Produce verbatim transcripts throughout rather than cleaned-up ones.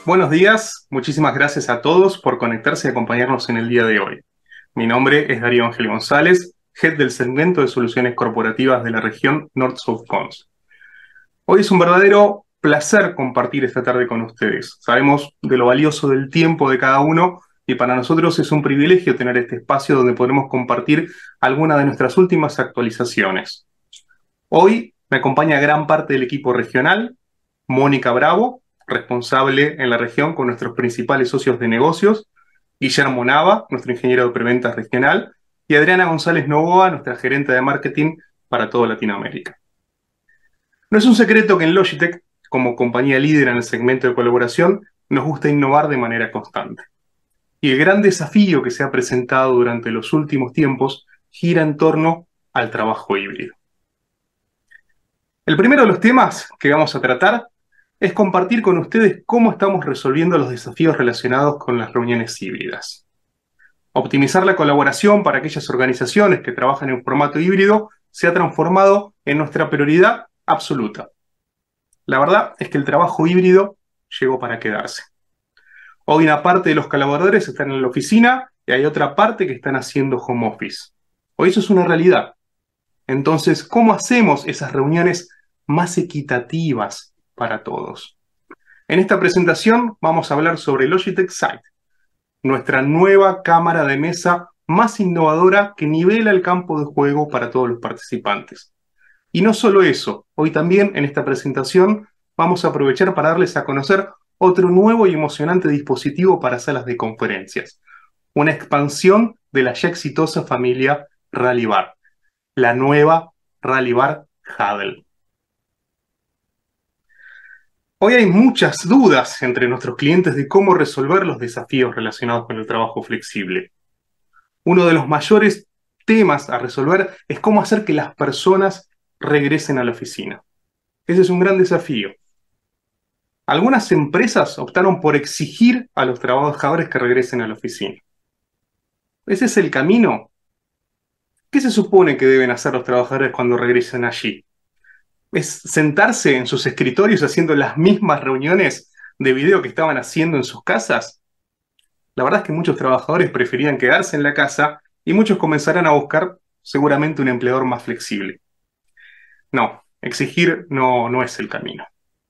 Buenos días, muchísimas gracias a todos por conectarse y acompañarnos en el día de hoy. Mi nombre es Darío Ángel González, Head del segmento de soluciones corporativas de la región North-South Cons. Hoy es un verdadero placer compartir esta tarde con ustedes. Sabemos de lo valioso del tiempo de cada uno y para nosotros es un privilegio tener este espacio donde podemos compartir algunas de nuestras últimas actualizaciones. Hoy me acompaña gran parte del equipo regional, Mónica Bravo, responsable en la región con nuestros principales socios de negocios, Guillermo Nava, nuestro ingeniero de preventas regional, y Adriana González Novoa, nuestra gerente de marketing para toda Latinoamérica. No es un secreto que en Logitech, como compañía líder en el segmento de colaboración, nos gusta innovar de manera constante. Y el gran desafío que se ha presentado durante los últimos tiempos gira en torno al trabajo híbrido. El primero de los temas que vamos a tratar es compartir con ustedes cómo estamos resolviendo los desafíos relacionados con las reuniones híbridas. Optimizar la colaboración para aquellas organizaciones que trabajan en formato híbrido se ha transformado en nuestra prioridad absoluta. La verdad es que el trabajo híbrido llegó para quedarse. Hoy una parte de los colaboradores están en la oficina y hay otra parte que están haciendo home office. Hoy eso es una realidad. Entonces, ¿cómo hacemos esas reuniones más equitativas para todos? En esta presentación vamos a hablar sobre Logitech Sight, nuestra nueva cámara de mesa más innovadora que nivela el campo de juego para todos los participantes. Y no solo eso, hoy también en esta presentación vamos a aprovechar para darles a conocer otro nuevo y emocionante dispositivo para salas de conferencias, una expansión de la ya exitosa familia Rally Bar, la nueva Rally Bar Huddle. Hoy hay muchas dudas entre nuestros clientes de cómo resolver los desafíos relacionados con el trabajo flexible. Uno de los mayores temas a resolver es cómo hacer que las personas regresen a la oficina. Ese es un gran desafío. Algunas empresas optaron por exigir a los trabajadores que regresen a la oficina. ¿Ese es el camino? ¿Qué se supone que deben hacer los trabajadores cuando regresen allí? ¿Es sentarse en sus escritorios haciendo las mismas reuniones de video que estaban haciendo en sus casas? La verdad es que muchos trabajadores preferían quedarse en la casa y muchos comenzarán a buscar seguramente un empleador más flexible. No, exigir no, no es el camino.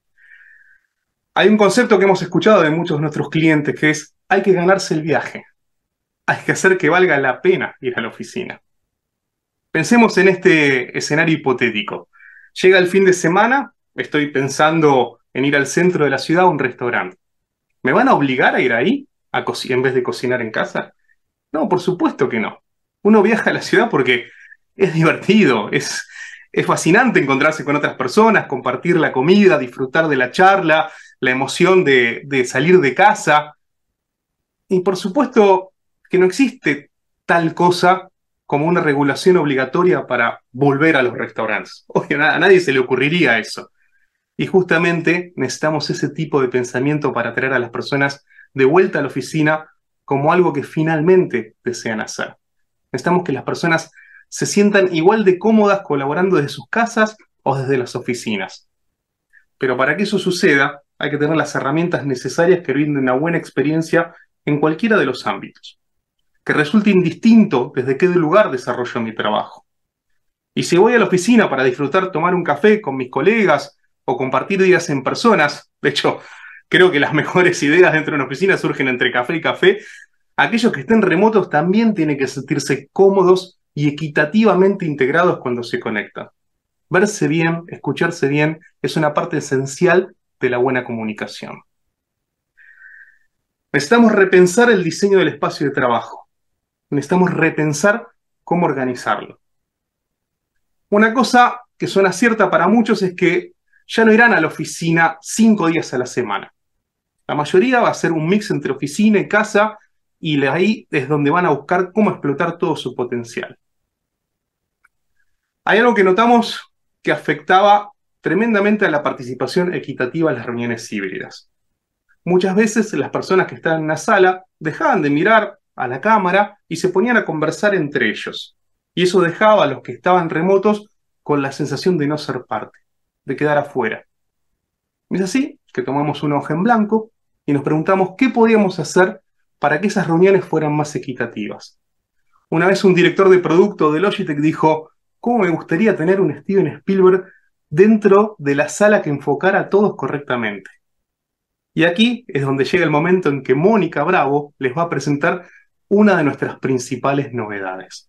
Hay un concepto que hemos escuchado de muchos de nuestros clientes que es: hay que ganarse el viaje. Hay que hacer que valga la pena ir a la oficina. Pensemos en este escenario hipotético. Llega el fin de semana, estoy pensando en ir al centro de la ciudad a un restaurante. ¿Me van a obligar a ir ahí a en vez de cocinar en casa? No, por supuesto que no. Uno viaja a la ciudad porque es divertido, es, es fascinante encontrarse con otras personas, compartir la comida, disfrutar de la charla, la emoción de, de salir de casa. Y por supuesto que no existe tal cosa como una regulación obligatoria para volver a los restaurantes. Oye, a nadie se le ocurriría eso. Y justamente necesitamos ese tipo de pensamiento para traer a las personas de vuelta a la oficina como algo que finalmente desean hacer. Necesitamos que las personas se sientan igual de cómodas colaborando desde sus casas o desde las oficinas. Pero para que eso suceda, hay que tener las herramientas necesarias que brinden una buena experiencia en cualquiera de los ámbitos, que resulte indistinto desde qué lugar desarrollo mi trabajo. Y si voy a la oficina para disfrutar tomar un café con mis colegas o compartir días en personas, de hecho, creo que las mejores ideas dentro de una oficina surgen entre café y café, aquellos que estén remotos también tienen que sentirse cómodos y equitativamente integrados cuando se conectan. Verse bien, escucharse bien, es una parte esencial de la buena comunicación. Necesitamos repensar el diseño del espacio de trabajo. Necesitamos repensar cómo organizarlo. Una cosa que suena cierta para muchos es que ya no irán a la oficina cinco días a la semana. La mayoría va a ser un mix entre oficina y casa, y ahí es donde van a buscar cómo explotar todo su potencial. Hay algo que notamos que afectaba tremendamente a la participación equitativa en las reuniones híbridas. Muchas veces las personas que estaban en la sala dejaban de mirar a la cámara y se ponían a conversar entre ellos. Y eso dejaba a los que estaban remotos con la sensación de no ser parte, de quedar afuera. Es así que tomamos una hoja en blanco y nos preguntamos qué podíamos hacer para que esas reuniones fueran más equitativas. Una vez un director de producto de Logitech dijo, ¿cómo me gustaría tener un Steven Spielberg dentro de la sala que enfocara a todos correctamente? Y aquí es donde llega el momento en que Mónica Bravo les va a presentar una de nuestras principales novedades.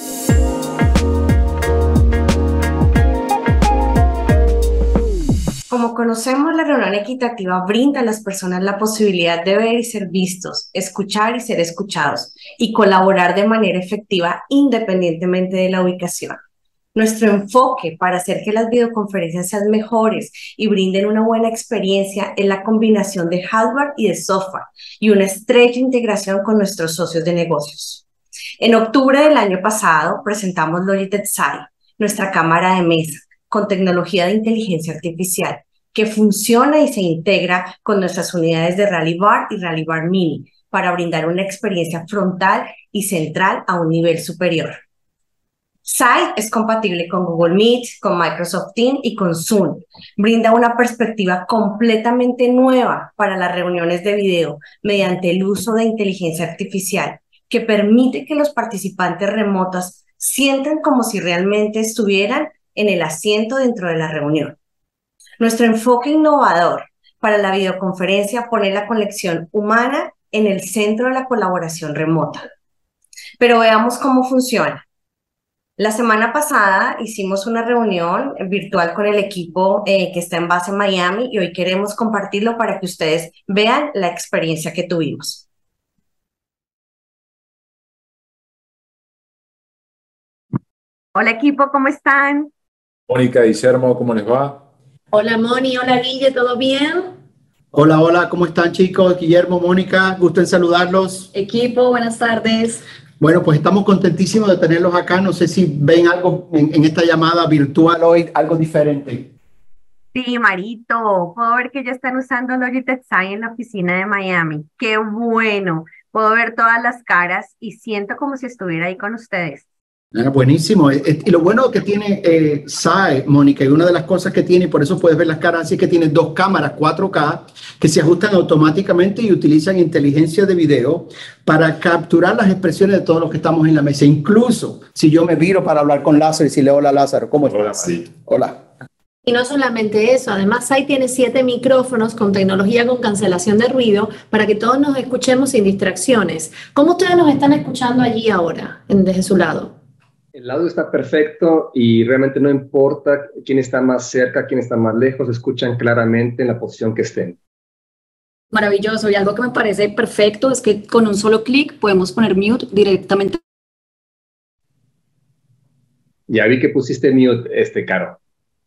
Como conocemos, la reunión equitativa brinda a las personas la posibilidad de ver y ser vistos, escuchar y ser escuchados, y colaborar de manera efectiva independientemente de la ubicación. Nuestro enfoque para hacer que las videoconferencias sean mejores y brinden una buena experiencia es la combinación de hardware y de software y una estrecha integración con nuestros socios de negocios. En octubre del año pasado presentamos Logitech Sai, nuestra cámara de mesa con tecnología de inteligencia artificial que funciona y se integra con nuestras unidades de Rally Bar y Rally Bar Mini para brindar una experiencia frontal y central a un nivel superior. Sai es compatible con Google Meet, con Microsoft Teams y con Zoom. Brinda una perspectiva completamente nueva para las reuniones de video mediante el uso de inteligencia artificial que permite que los participantes remotos sientan como si realmente estuvieran en el asiento dentro de la reunión. Nuestro enfoque innovador para la videoconferencia pone la conexión humana en el centro de la colaboración remota. Pero veamos cómo funciona. La semana pasada hicimos una reunión virtual con el equipo eh, que está en base en Miami y hoy queremos compartirlo para que ustedes vean la experiencia que tuvimos. Hola equipo, ¿cómo están? Mónica, Guillermo, ¿cómo les va? Hola Moni, hola Guille, ¿todo bien? Hola, hola, ¿cómo están chicos? Guillermo, Mónica, gusto en saludarlos. Equipo, buenas tardes. Bueno, pues estamos contentísimos de tenerlos acá. No sé si ven algo en, en esta llamada virtual hoy, algo diferente. Sí, Marito, puedo ver que ya están usando Logitech Sai en la oficina de Miami. ¡Qué bueno! Puedo ver todas las caras y siento como si estuviera ahí con ustedes. Ah, buenísimo. Eh, eh, Y lo bueno que tiene eh, Sai, Mónica, y una de las cosas que tiene, y por eso puedes ver las caras, así es que tiene dos cámaras cuatro K que se ajustan automáticamente y utilizan inteligencia de video para capturar las expresiones de todos los que estamos en la mesa. Incluso si yo me viro para hablar con Lázaro y si le hola Lázaro, ¿cómo estás? Hola, sí. Hola. Y no solamente eso, además Sai tiene siete micrófonos con tecnología con cancelación de ruido para que todos nos escuchemos sin distracciones. ¿Cómo ustedes nos están escuchando allí ahora, en- desde su lado? El audio está perfecto y realmente no importa quién está más cerca, quién está más lejos, escuchan claramente en la posición que estén. Maravilloso. Y algo que me parece perfecto es que con un solo clic podemos poner mute directamente. Ya vi que pusiste mute, este, Caro.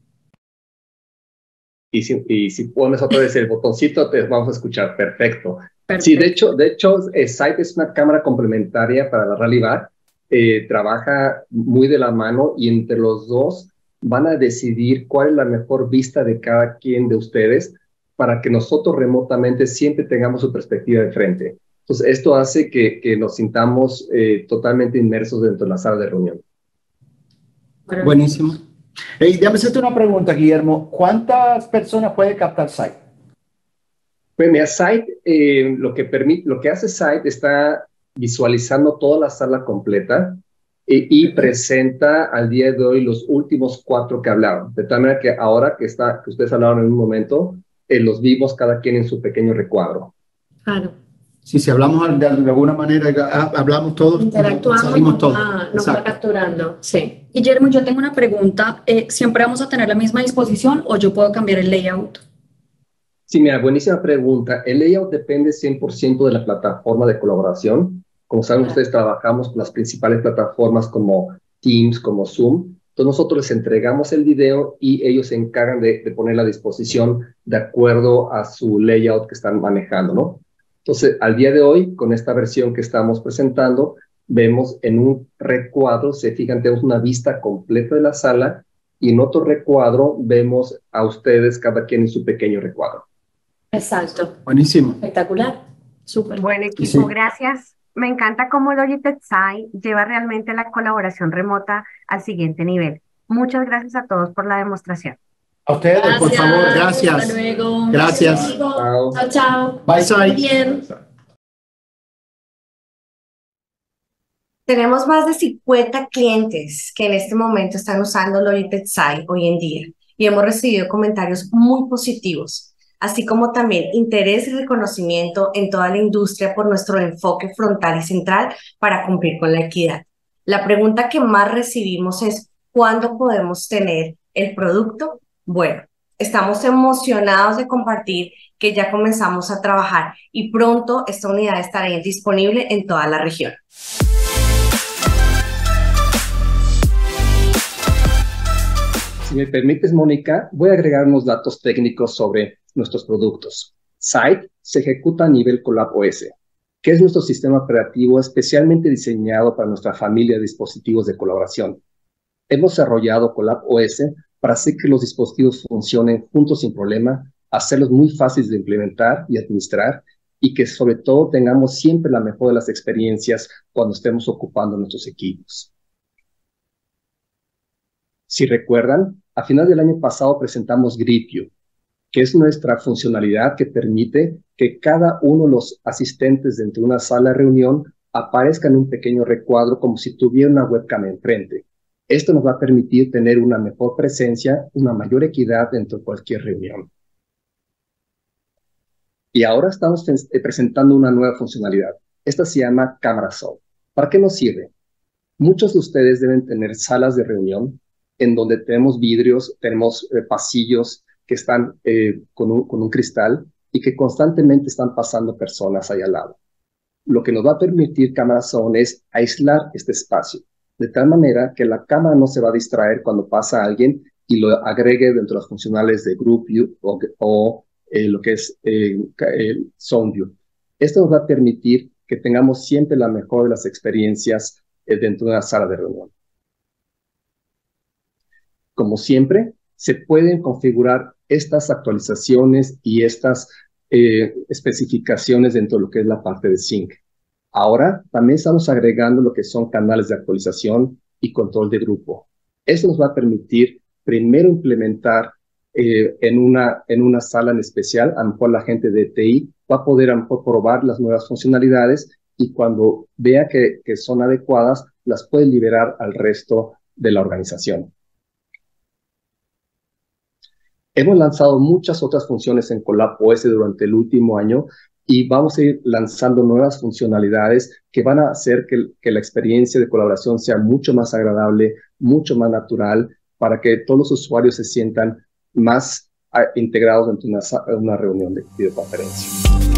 Y si, y si pones otra vez el botoncito, te vamos a escuchar perfecto. Perfecto. Sí, de hecho, de hecho, eh, Sight es una cámara complementaria para la Rally Bar. Eh, trabaja muy de la mano y entre los dos van a decidir cuál es la mejor vista de cada quien de ustedes para que nosotros remotamente siempre tengamos su perspectiva de frente. Entonces, esto hace que, que nos sintamos eh, totalmente inmersos dentro de la sala de reunión. Maravilloso. Buenísimo. Hey, déjame hacerte una pregunta, Guillermo. ¿Cuántas personas puede captar Sai? Pues mira, Sight, eh, lo que permite, lo que hace Sight está visualizando toda la sala completa eh, y presenta al día de hoy los últimos cuatro que hablaron. De tal manera que ahora que, está, que ustedes hablaron en un momento, eh, los vimos cada quien en su pequeño recuadro. Claro. Sí, si hablamos de, de alguna manera, ah, hablamos todos, Interactuamos, salimos todos. ah, nos va Exacto. capturando. Sí. Guillermo, yo tengo una pregunta. Eh, ¿siempre vamos a tener la misma disposición o yo puedo cambiar el layout? Sí, mira, buenísima pregunta. El layout depende cien por ciento de la plataforma de colaboración. Como saben, ustedes trabajamos con las principales plataformas como Teams, como Zoom. Entonces nosotros les entregamos el video y ellos se encargan de, de poner la disposición de acuerdo a su layout que están manejando, ¿no? Entonces, al día de hoy, con esta versión que estamos presentando, vemos en un recuadro, se fijan, tenemos una vista completa de la sala y en otro recuadro vemos a ustedes cada quien en su pequeño recuadro. Exacto. Buenísimo. Espectacular. Súper. Bueno, equipo, Sí. gracias. Me encanta cómo Logitech Sai lleva realmente la colaboración remota al siguiente nivel. Muchas gracias a todos por la demostración. A ustedes, Gracias, por favor, gracias. Hasta luego. Gracias. Chao, chao. Bye, Sai. Bien. Tenemos más de cincuenta clientes que en este momento están usando Logitech Sai hoy en día y hemos recibido comentarios muy positivos, así como también interés y reconocimiento en toda la industria por nuestro enfoque frontal y central para cumplir con la equidad. La pregunta que más recibimos es, ¿cuándo podemos tener el producto? Bueno, estamos emocionados de compartir que ya comenzamos a trabajar y pronto esta unidad estará disponible en toda la región. Si me permites, Mónica, voy a agregar unos datos técnicos sobre nuestros productos. Sight se ejecuta a nivel CollabOS, que es nuestro sistema operativo especialmente diseñado para nuestra familia de dispositivos de colaboración. Hemos desarrollado CollabOS para hacer que los dispositivos funcionen juntos sin problema, hacerlos muy fáciles de implementar y administrar, y que sobre todo tengamos siempre la mejor de las experiencias cuando estemos ocupando nuestros equipos. Si recuerdan, a final del año pasado presentamos Greet You, que es nuestra funcionalidad que permite que cada uno de los asistentes dentro de una sala de reunión aparezca en un pequeño recuadro como si tuviera una webcam enfrente. Esto nos va a permitir tener una mejor presencia, una mayor equidad dentro de cualquier reunión. Y ahora estamos presentando una nueva funcionalidad. Esta se llama Camera Zone. ¿Para qué nos sirve? Muchos de ustedes deben tener salas de reunión en donde tenemos vidrios, tenemos eh, pasillos que están eh, con, un, con un cristal y que constantemente están pasando personas ahí al lado. Lo que nos va a permitir Camera Zone es aislar este espacio, de tal manera que la cámara no se va a distraer cuando pasa alguien y lo agregue dentro de las funcionales de Group View o, o eh, lo que es eh, el Zone View. Esto nos va a permitir que tengamos siempre la mejor de las experiencias eh, dentro de una sala de reunión. Como siempre, se pueden configurar estas actualizaciones y estas eh, especificaciones dentro de lo que es la parte de Sync. Ahora, también estamos agregando lo que son canales de actualización y control de grupo. Esto nos va a permitir primero implementar eh, en, una, en una sala en especial, a lo mejor la gente de T I va a poder a lo mejor probar las nuevas funcionalidades y cuando vea que, que son adecuadas, las puede liberar al resto de la organización. Hemos lanzado muchas otras funciones en CollabOS durante el último año y vamos a ir lanzando nuevas funcionalidades que van a hacer que, que la experiencia de colaboración sea mucho más agradable, mucho más natural, para que todos los usuarios se sientan más a, integrados dentro de una, una reunión de videoconferencia.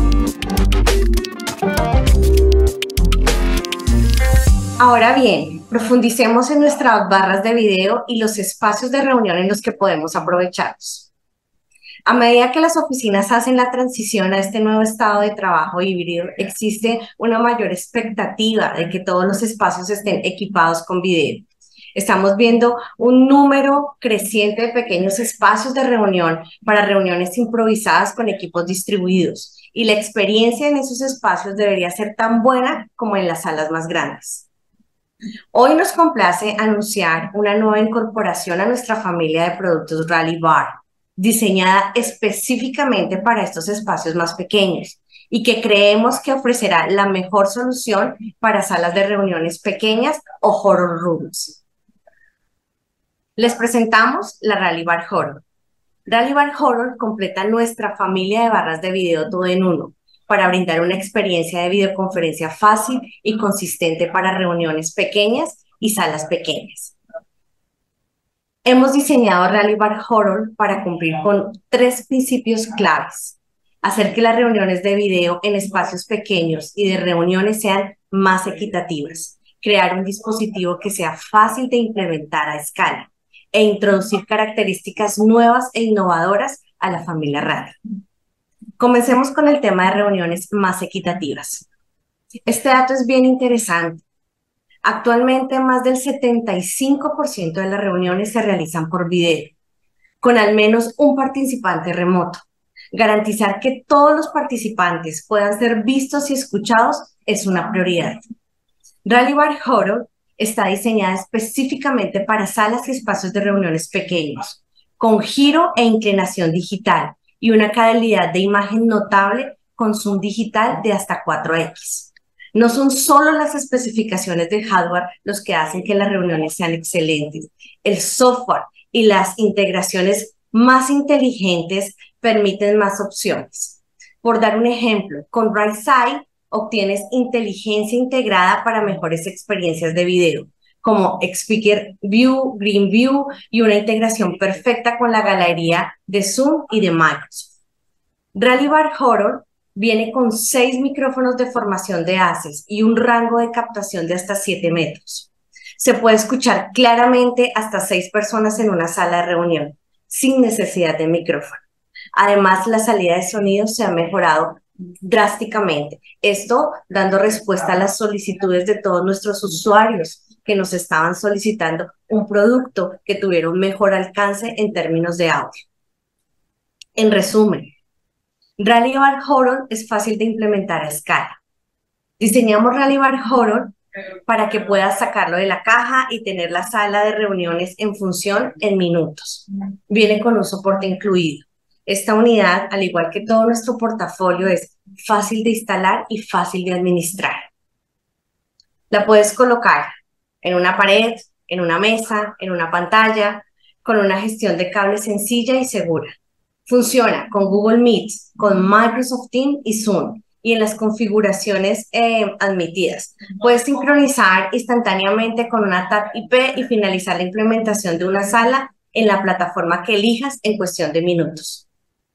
Ahora bien, profundicemos en nuestras barras de video y los espacios de reunión en los que podemos aprovecharlos. A medida que las oficinas hacen la transición a este nuevo estado de trabajo híbrido, existe una mayor expectativa de que todos los espacios estén equipados con video. Estamos viendo un número creciente de pequeños espacios de reunión para reuniones improvisadas con equipos distribuidos, y la experiencia en esos espacios debería ser tan buena como en las salas más grandes. Hoy nos complace anunciar una nueva incorporación a nuestra familia de productos Rally Bar, diseñada específicamente para estos espacios más pequeños y que creemos que ofrecerá la mejor solución para salas de reuniones pequeñas o horror rooms. Les presentamos la Rally Bar Horror. Rally Bar Horror completa nuestra familia de barras de video todo en uno, para brindar una experiencia de videoconferencia fácil y consistente para reuniones pequeñas y salas pequeñas. Hemos diseñado Rally Bar Horror para cumplir con tres principios claves: hacer que las reuniones de video en espacios pequeños y de reuniones sean más equitativas, crear un dispositivo que sea fácil de implementar a escala e introducir características nuevas e innovadoras a la familia Rally. Comencemos con el tema de reuniones más equitativas. Este dato es bien interesante. Actualmente, más del setenta y cinco por ciento de las reuniones se realizan por video, con al menos un participante remoto. Garantizar que todos los participantes puedan ser vistos y escuchados es una prioridad. Rally Bar Horror está diseñada específicamente para salas y espacios de reuniones pequeños, con giro e inclinación digital y una calidad de imagen notable con zoom digital de hasta cuatro equis. No son solo las especificaciones del hardware los que hacen que las reuniones sean excelentes. El software y las integraciones más inteligentes permiten más opciones. Por dar un ejemplo, con RightSight obtienes inteligencia integrada para mejores experiencias de video, como Speaker View, Green View y una integración perfecta con la galería de Zoom y de Microsoft. Rally Bar Horror viene con seis micrófonos de formación de haces y un rango de captación de hasta siete metros. Se puede escuchar claramente hasta seis personas en una sala de reunión, sin necesidad de micrófono. Además, la salida de sonido se ha mejorado drásticamente. Esto dando respuesta a las solicitudes de todos nuestros usuarios que nos estaban solicitando un producto que tuviera un mejor alcance en términos de audio. En resumen, Rally Bar Horror es fácil de implementar a escala. Diseñamos Rally Bar Horror para que puedas sacarlo de la caja y tener la sala de reuniones en función en minutos. Viene con un soporte incluido. Esta unidad, al igual que todo nuestro portafolio, es fácil de instalar y fácil de administrar. La puedes colocar en una pared, en una mesa, en una pantalla, con una gestión de cables sencilla y segura. Funciona con Google Meet, con Microsoft Teams y Zoom, y en las configuraciones eh, admitidas. Puedes sincronizar instantáneamente con una T A P I P y finalizar la implementación de una sala en la plataforma que elijas en cuestión de minutos.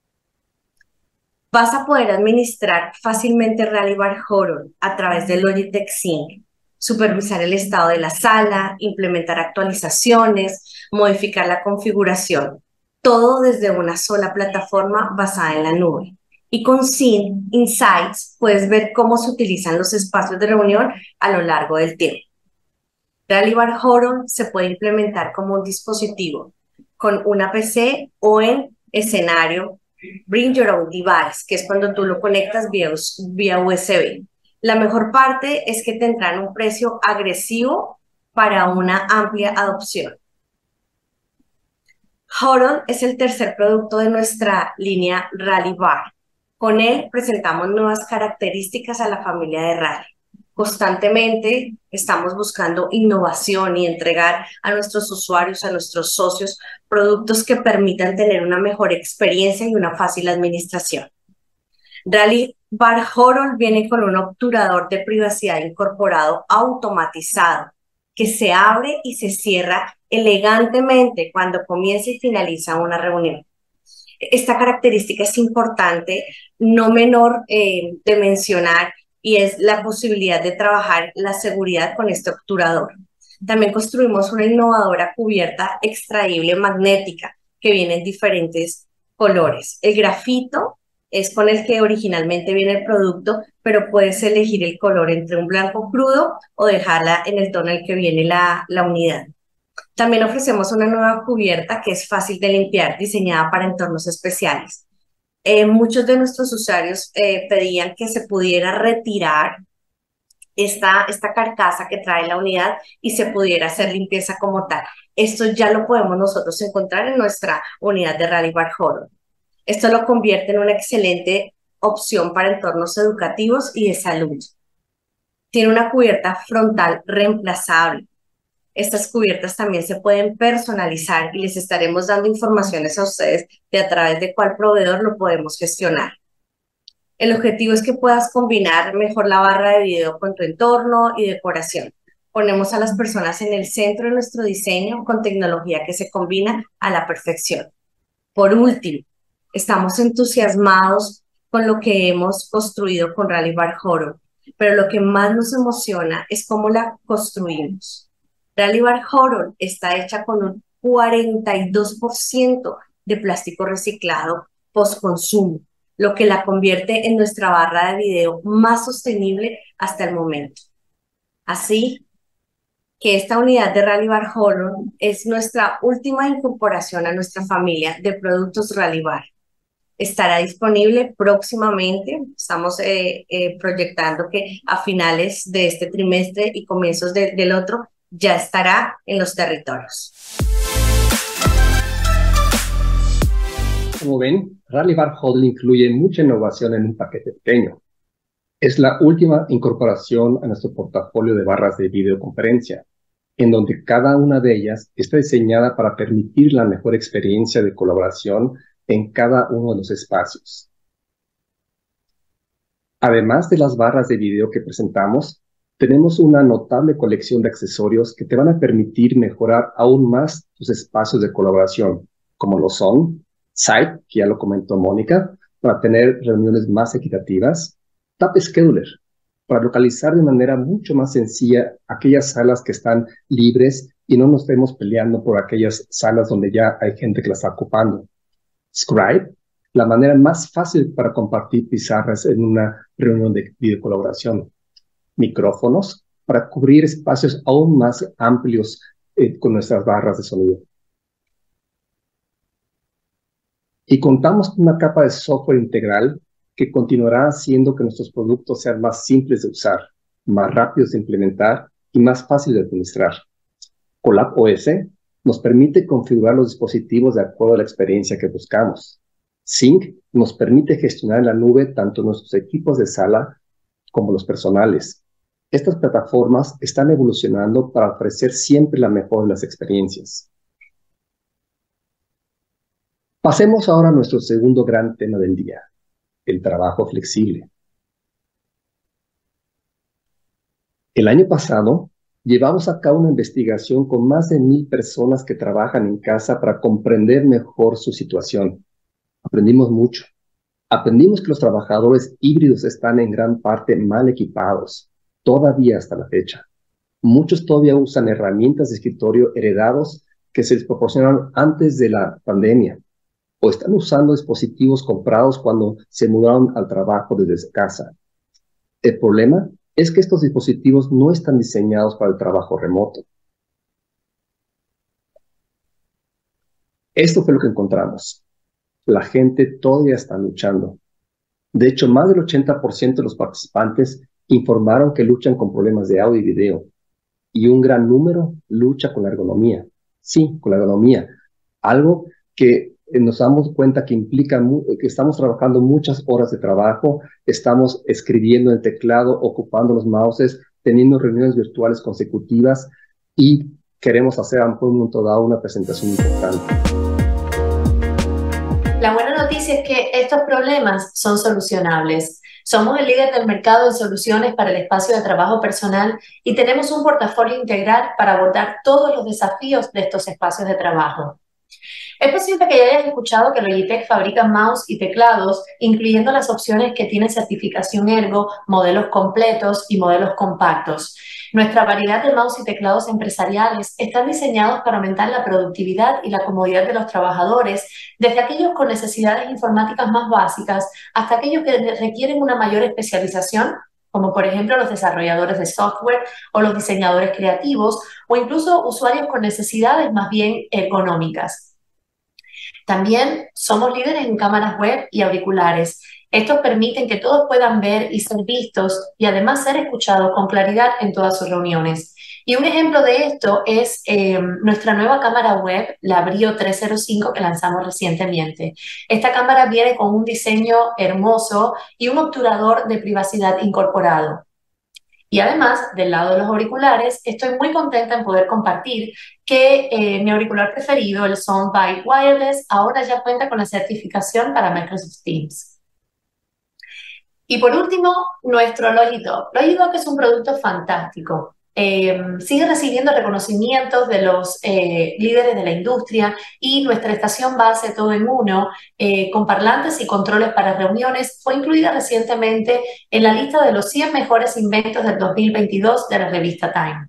Vas a poder administrar fácilmente Rally Bar Horror a través de Logitech Sync, supervisar el estado de la sala, implementar actualizaciones, modificar la configuración, todo desde una sola plataforma basada en la nube. Y con Sync Insights puedes ver cómo se utilizan los espacios de reunión a lo largo del tiempo. Rally Bar Horror se puede implementar como un dispositivo con una P C o en escenario Bring Your Own Device, que es cuando tú lo conectas vía, vía U S B. La mejor parte es que tendrán un precio agresivo para una amplia adopción. Horror es el tercer producto de nuestra línea Rally Bar. Con él presentamos nuevas características a la familia de Rally. Constantemente estamos buscando innovación y entregar a nuestros usuarios, a nuestros socios, productos que permitan tener una mejor experiencia y una fácil administración. Rally Bar Horror viene con un obturador de privacidad incorporado automatizado que se abre y se cierra elegantemente cuando comienza y finaliza una reunión. Esta característica es importante, no menor eh, de mencionar, y es la posibilidad de trabajar la seguridad con este obturador. También construimos una innovadora cubierta extraíble magnética que viene en diferentes colores. El grafito es con el que originalmente viene el producto, pero puedes elegir el color entre un blanco crudo o dejarla en el tono en el que viene la, la unidad. También ofrecemos una nueva cubierta que es fácil de limpiar, diseñada para entornos especiales. Eh, muchos de nuestros usuarios eh, pedían que se pudiera retirar esta, esta carcasa que trae la unidad y se pudiera hacer limpieza como tal. Esto ya lo podemos nosotros encontrar en nuestra unidad de Rally Bar Horror. Esto lo convierte en una excelente opción para entornos educativos y de salud. Tiene una cubierta frontal reemplazable. Estas cubiertas también se pueden personalizar y les estaremos dando informaciones a ustedes de a través de cuál proveedor lo podemos gestionar. El objetivo es que puedas combinar mejor la barra de video con tu entorno y decoración. Ponemos a las personas en el centro de nuestro diseño con tecnología que se combina a la perfección. Por último, estamos entusiasmados con lo que hemos construido con Rally Bar Horror, pero lo que más nos emociona es cómo la construimos. Rally Bar Horror está hecha con un cuarenta y dos por ciento de plástico reciclado post-consumo, lo que la convierte en nuestra barra de video más sostenible hasta el momento. Así que esta unidad de Rally Bar Horror es nuestra última incorporación a nuestra familia de productos Rally Bar. Estará disponible próximamente, estamos eh, eh, proyectando que a finales de este trimestre y comienzos de, del otro ya estará en los territorios. Como ven, Rally Bar Huddle incluye mucha innovación en un paquete pequeño. Es la última incorporación a nuestro portafolio de barras de videoconferencia, en donde cada una de ellas está diseñada para permitir la mejor experiencia de colaboración en cada uno de los espacios. Además de las barras de video que presentamos, tenemos una notable colección de accesorios que te van a permitir mejorar aún más tus espacios de colaboración, como lo son Site, que ya lo comentó Mónica, para tener reuniones más equitativas, Tap Scheduler, para localizar de manera mucho más sencilla aquellas salas que están libres y no nos estemos peleando por aquellas salas donde ya hay gente que la está ocupando. Scribe, la manera más fácil para compartir pizarras en una reunión de videocolaboración. Micrófonos, para cubrir espacios aún más amplios eh, con nuestras barras de sonido. Y contamos con una capa de software integral que continuará haciendo que nuestros productos sean más simples de usar, más rápidos de implementar y más fáciles de administrar. CollabOS nos permite configurar los dispositivos de acuerdo a la experiencia que buscamos. Sync nos permite gestionar en la nube tanto nuestros equipos de sala como los personales. Estas plataformas están evolucionando para ofrecer siempre la mejor de las experiencias. Pasemos ahora a nuestro segundo gran tema del día, el trabajo flexible. El año pasado, llevamos a cabo una investigación con más de mil personas que trabajan en casa para comprender mejor su situación. Aprendimos mucho. Aprendimos que los trabajadores híbridos están en gran parte mal equipados, todavía hasta la fecha. Muchos todavía usan herramientas de escritorio heredados que se les proporcionaron antes de la pandemia, o están usando dispositivos comprados cuando se mudaron al trabajo desde casa. El problema es que estos dispositivos no están diseñados para el trabajo remoto. Esto fue lo que encontramos. La gente todavía está luchando. De hecho, más del ochenta por ciento de los participantes informaron que luchan con problemas de audio y video, y un gran número lucha con la ergonomía. Sí, con la ergonomía. Algo que nos damos cuenta que implica que estamos trabajando muchas horas de trabajo, estamos escribiendo en el teclado, ocupando los mouses, teniendo reuniones virtuales consecutivas y queremos hacer a un momento dado una presentación importante. La buena noticia es que estos problemas son solucionables. Somos el líder del mercado en soluciones para el espacio de trabajo personal y tenemos un portafolio integral para abordar todos los desafíos de estos espacios de trabajo. Es posible que ya hayas escuchado que Logitech fabrica mouse y teclados, incluyendo las opciones que tienen certificación Ergo, modelos completos y modelos compactos. Nuestra variedad de mouse y teclados empresariales están diseñados para aumentar la productividad y la comodidad de los trabajadores, desde aquellos con necesidades informáticas más básicas hasta aquellos que requieren una mayor especialización, como por ejemplo los desarrolladores de software o los diseñadores creativos, o incluso usuarios con necesidades más bien ergonómicas. También somos líderes en cámaras web y auriculares. Estos permiten que todos puedan ver y ser vistos y además ser escuchados con claridad en todas sus reuniones. Y un ejemplo de esto es eh, nuestra nueva cámara web, la Brio trescientos cinco, que lanzamos recientemente. Esta cámara viene con un diseño hermoso y un obturador de privacidad incorporado. Y además, del lado de los auriculares, estoy muy contenta en poder compartir que eh, mi auricular preferido, el Soundbite Wireless, ahora ya cuenta con la certificación para Microsoft Teams. Y por último, nuestro Logidock. Logidock es un producto fantástico. Eh, sigue recibiendo reconocimientos de los eh, líderes de la industria y nuestra estación base todo en uno, eh, con parlantes y controles para reuniones, fue incluida recientemente en la lista de los cien mejores inventos del dos mil veintidós de la revista Time.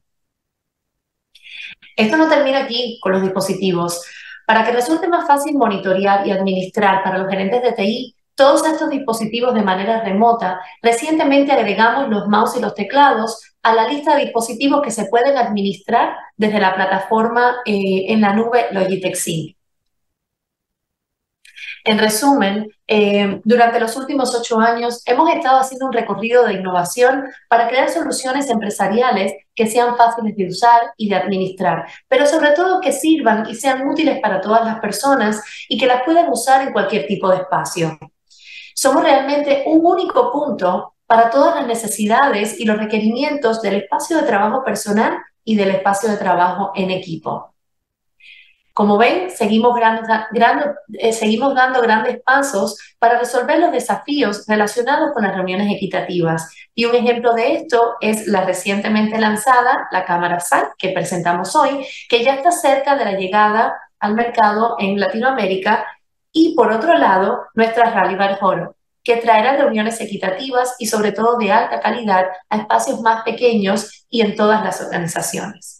Esto no termina aquí con los dispositivos. Para que resulte más fácil monitorear y administrar para los gerentes de T I todos estos dispositivos de manera remota, recientemente agregamos los mouse y los teclados a la lista de dispositivos que se pueden administrar desde la plataforma eh, en la nube Logitech Sync. En resumen, eh, durante los últimos ocho años hemos estado haciendo un recorrido de innovación para crear soluciones empresariales que sean fáciles de usar y de administrar, pero sobre todo que sirvan y sean útiles para todas las personas y que las puedan usar en cualquier tipo de espacio. Somos realmente un único punto para todas las necesidades y los requerimientos del espacio de trabajo personal y del espacio de trabajo en equipo. Como ven, seguimos, gran, gran, eh, seguimos dando grandes pasos para resolver los desafíos relacionados con las reuniones equitativas. Y un ejemplo de esto es la recientemente lanzada, la cámara SAI, que presentamos hoy, que ya está cerca de la llegada al mercado en Latinoamérica. Y por otro lado, nuestra Rally Bar Horo, que traerá reuniones equitativas y sobre todo de alta calidad a espacios más pequeños y en todas las organizaciones.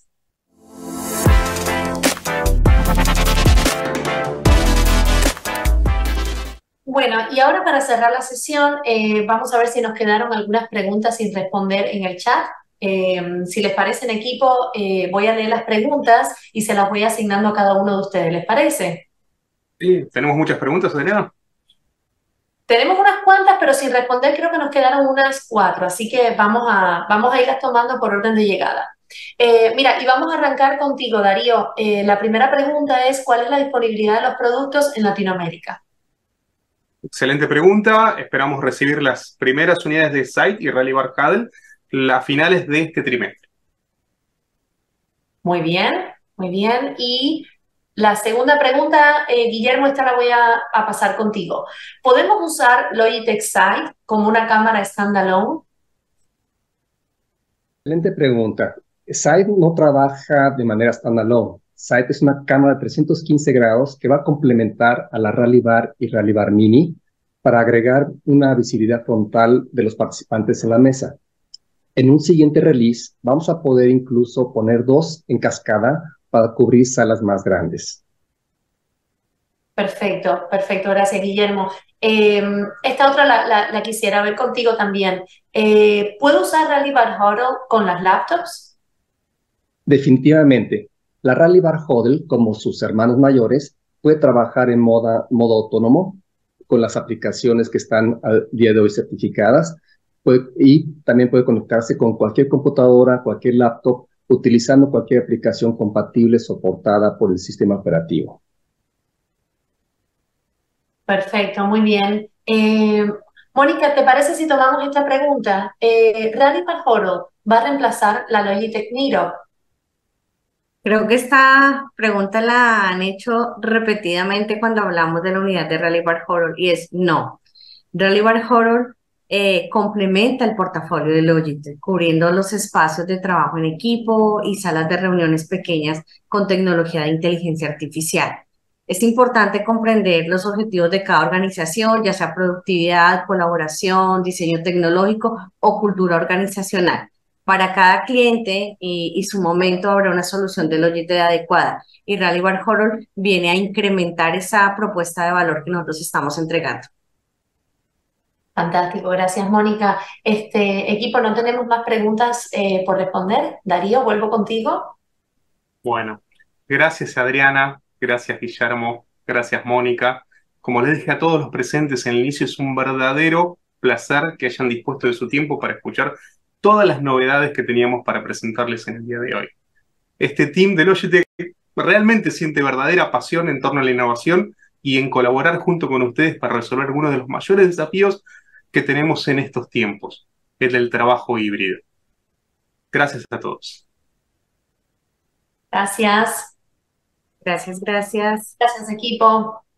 Bueno, y ahora para cerrar la sesión, eh, vamos a ver si nos quedaron algunas preguntas sin responder en el chat. Eh, si les parece en equipo, eh, voy a leer las preguntas y se las voy asignando a cada uno de ustedes. ¿Les parece? Sí, tenemos muchas preguntas, Adriana. Tenemos unas cuantas, pero sin responder creo que nos quedaron unas cuatro, así que vamos a, vamos a irlas tomando por orden de llegada. Eh, mira, y vamos a arrancar contigo, Darío. Eh, la primera pregunta es, ¿cuál es la disponibilidad de los productos en Latinoamérica? Excelente pregunta. Esperamos recibir las primeras unidades de Site y Rally Bar Huddle a finales de este trimestre. Muy bien, muy bien. Y la segunda pregunta, eh, Guillermo, esta la voy a, a pasar contigo. ¿Podemos usar Logitech Site como una cámara standalone? Excelente pregunta. Site no trabaja de manera standalone. Site es una cámara de trescientos quince grados que va a complementar a la Rally Bar y Rally Bar Mini para agregar una visibilidad frontal de los participantes en la mesa. En un siguiente release vamos a poder incluso poner dos en cascada para cubrir salas más grandes. Perfecto, perfecto. Gracias, Guillermo. Eh, esta otra la, la, la quisiera ver contigo también. Eh, ¿Puedo usar Rally Bar Huddle con las laptops? Definitivamente. La Rally Bar Huddle, como sus hermanos mayores, puede trabajar en moda, modo autónomo con las aplicaciones que están al día de hoy certificadas puede, y también puede conectarse con cualquier computadora, cualquier laptop, utilizando cualquier aplicación compatible soportada por el sistema operativo. Perfecto, muy bien. Eh, Mónica, ¿te parece si tomamos esta pregunta? Eh, ¿Rally Bar Huddle va a reemplazar la Logitech Niro? Creo que esta pregunta la han hecho repetidamente cuando hablamos de la unidad de Rally Bar Huddle y es no. Rally Bar Huddle eh, complementa el portafolio de Logitech, cubriendo los espacios de trabajo en equipo y salas de reuniones pequeñas con tecnología de inteligencia artificial. Es importante comprender los objetivos de cada organización, ya sea productividad, colaboración, diseño tecnológico o cultura organizacional. Para cada cliente y, y su momento habrá una solución de Logitech adecuada. Y Rally Bar Huddle viene a incrementar esa propuesta de valor que nosotros estamos entregando. Fantástico, gracias, Mónica. Este equipo, no tenemos más preguntas eh, por responder. Darío, vuelvo contigo. Bueno, gracias, Adriana. Gracias, Guillermo. Gracias, Mónica. Como les dije a todos los presentes en el inicio, es un verdadero placer que hayan dispuesto de su tiempo para escuchar todas las novedades que teníamos para presentarles en el día de hoy. Este team de Logitech realmente siente verdadera pasión en torno a la innovación y en colaborar junto con ustedes para resolver uno de los mayores desafíos que tenemos en estos tiempos, el del trabajo híbrido. Gracias a todos. Gracias. Gracias, gracias. Gracias, equipo.